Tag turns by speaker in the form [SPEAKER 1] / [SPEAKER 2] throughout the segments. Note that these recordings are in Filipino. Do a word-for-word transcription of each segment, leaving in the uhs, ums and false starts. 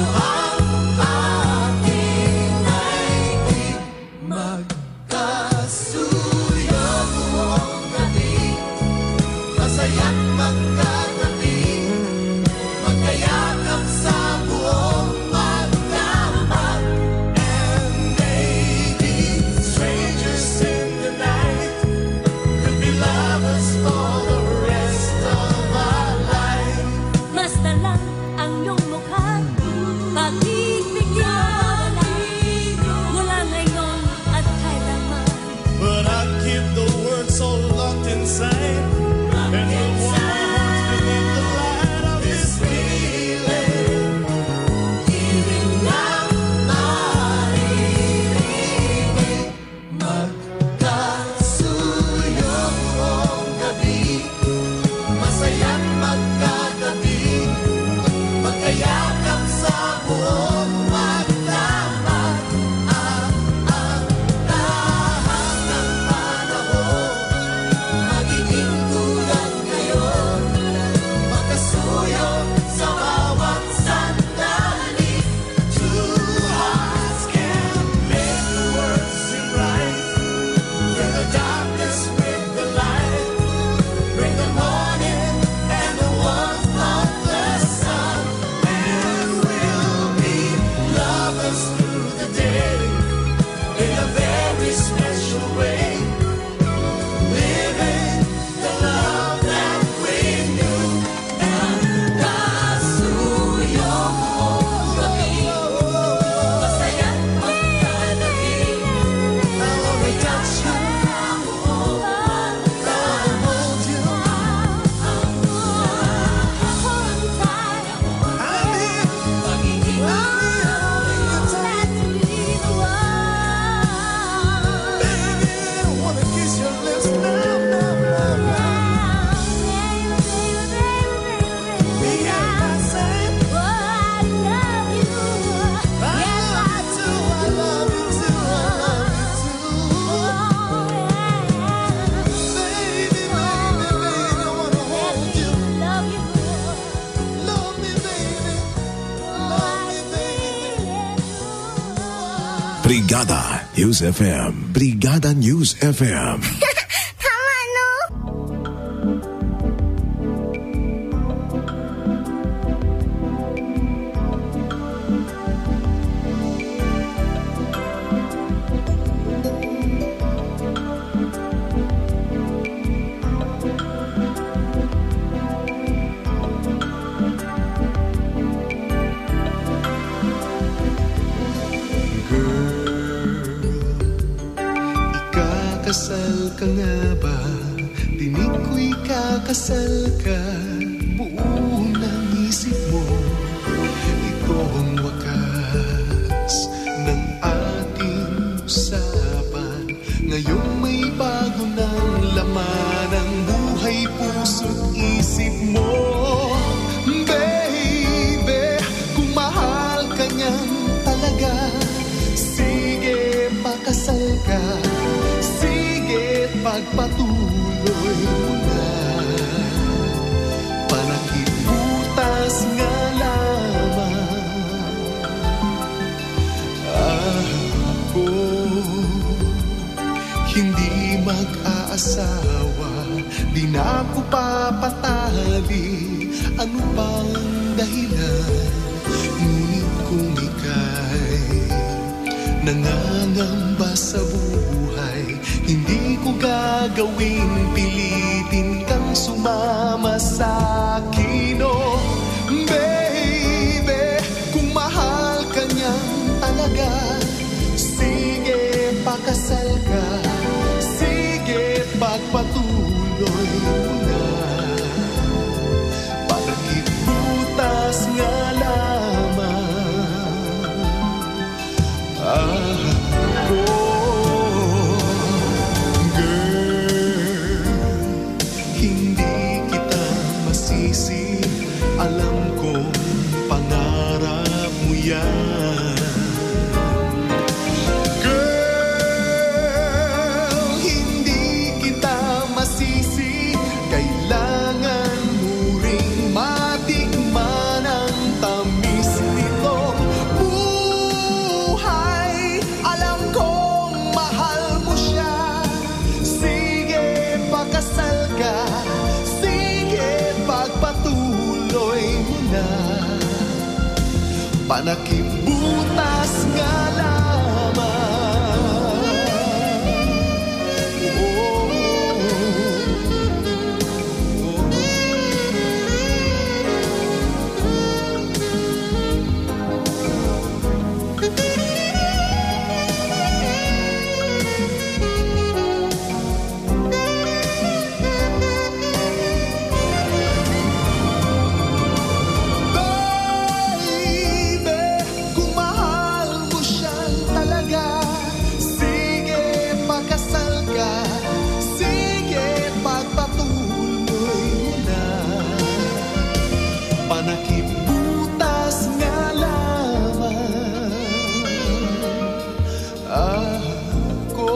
[SPEAKER 1] Brigada News F M. Brigada News F M.
[SPEAKER 2] Tama, no?
[SPEAKER 3] Kasal ka nga ba? Tinig ko'y kakasal ka. Buo ng isip mo. Ito ang wakas ng ating usapan. Ngayong may bago ng laman ang buhay, puso't isip mo. Baby, kung mahal ka niyang talaga, sige, pakasal ka. Pagpatuloy mo na, panakibutas nga lamang. Ako hindi mag-aasawa, di na ako papatali. Ano bang dahilan? Ngunit kung ika'y nangangamba sa buhay, hindi ko gagawin pilitin kang sumama sa akin. Oh, baby, kung mahal ka niyang talaga, sige, pakasal ka. Sige, pagpatuloy mo na, panakibutas nga lamang. Ako, alam kong pangarap mo yan. Girl, hindi kita masisi. Kailangan mo ring matikman ang tamis nito. panakibutas nga lamang. Oh, panakibutas nga lamang ako.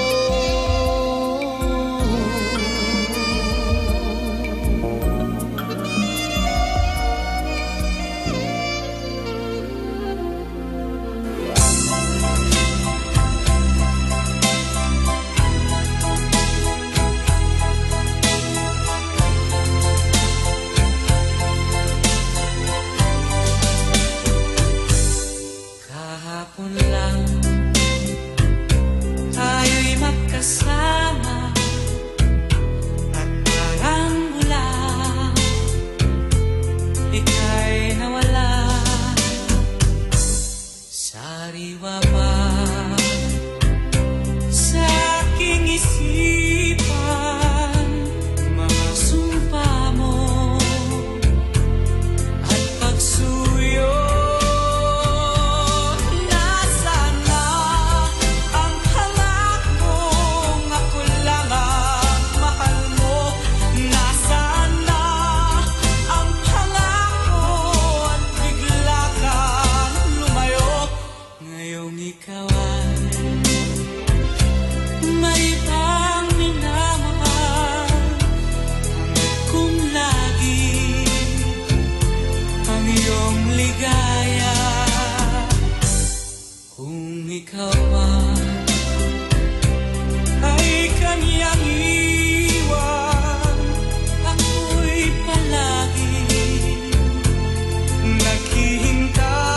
[SPEAKER 2] Kahapon lang tayo'y magkasama at parang mula ika'y nawala. Sariwa pa sa aking isipan mga sumpa mo at pagsuyo. Ikaw ay may ibang minamahal, hanggat kung lagi ang iyong ligaya. Kung ikaw man ay kanyang iwan, ako'y palagi naghihintay.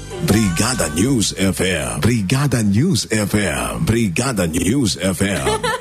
[SPEAKER 1] Brigada News F M. Brigada News F M. Brigada News F M.